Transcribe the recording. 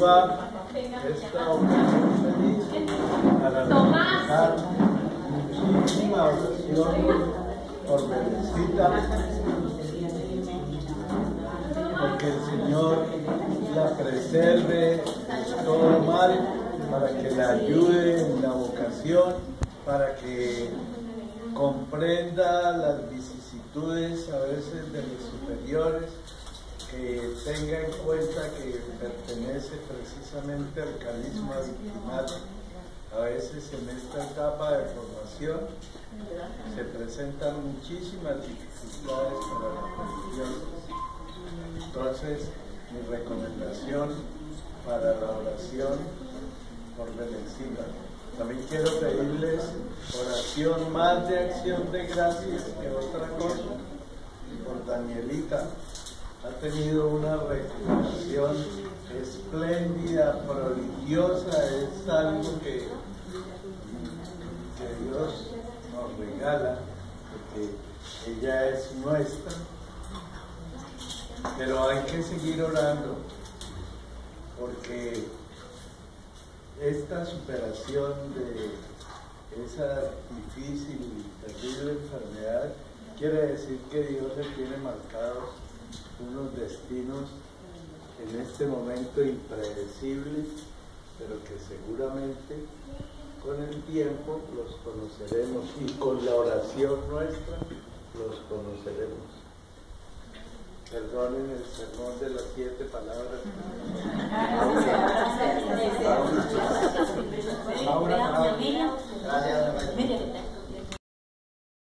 sirva esta ocasión feliz para realizar muchísima oración por Belecita, porque el Señor la preserve de todo mal, para que la ayude en la vocación, para que comprenda las vicisitudes a veces de los superiores, que tenga en cuenta que pertenece precisamente al carisma victimal. A veces en esta etapa de formación se presentan muchísimas dificultades para las religiosas. Entonces, mi recomendación para la oración por Belecita. También quiero pedirles oración más de acción de gracias que otra cosa por Danielita. Ha tenido una recuperación espléndida, prodigiosa, es algo que Dios nos regala, porque ella es nuestra, pero hay que seguir orando, porque esta superación de esa difícil y terrible enfermedad quiere decir que Dios le tiene marcados unos destinos en este momento impredecibles, pero que seguramente con el tiempo los conoceremos, y con la oración nuestra los conoceremos. Perdonen el sermón de las 7 palabras. Ahora,